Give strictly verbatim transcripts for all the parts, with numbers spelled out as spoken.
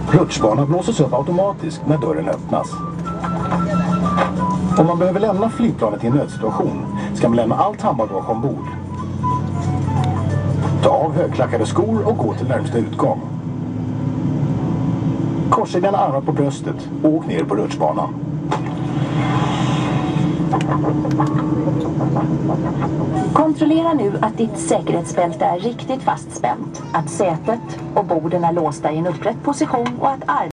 Rutschbanan blåses upp automatiskt när dörren öppnas. Om man behöver lämna flygplanet i en nödsituation ska man lämna allt handbagage ombord. Ta av högklackade skor och gå till närmsta utgång. Korsa dina armar på bröstet och åk ner på rutschbanan. Kontrollera nu att ditt säkerhetsbälte är riktigt fastspänt, att sätet och borden är låsta i en upprätt position och att arm...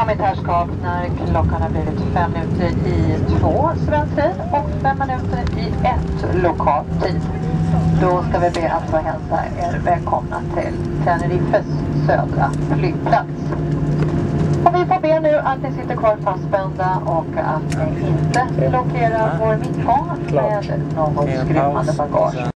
mitt herrskap, när klockan har blivit fem minuter i två svensk tid och fem minuter i ett lokal tid. Då ska vi be att få hälsa er välkomna till Tenerifes södra flygplats. Och vi får be nu att ni sitter kvar fastspända och att ni inte blockerar vår mittgång med något skrymmande bagage.